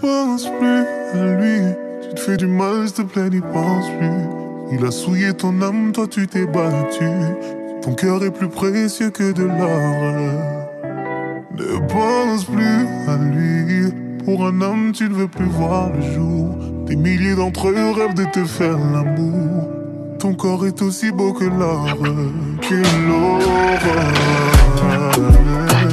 Pense plus à lui, tu te fais du mal, s'il te plaît, n'y pense plus. Il a souillé ton âme, toi tu t'es battu. Ton cœur est plus précieux que de l'or. Ne pense plus à lui. Pour un homme, tu ne veux plus voir le jour. Des milliers d'entre eux rêvent de te faire l'amour. Ton corps est aussi beau que l'or, que l'aurore.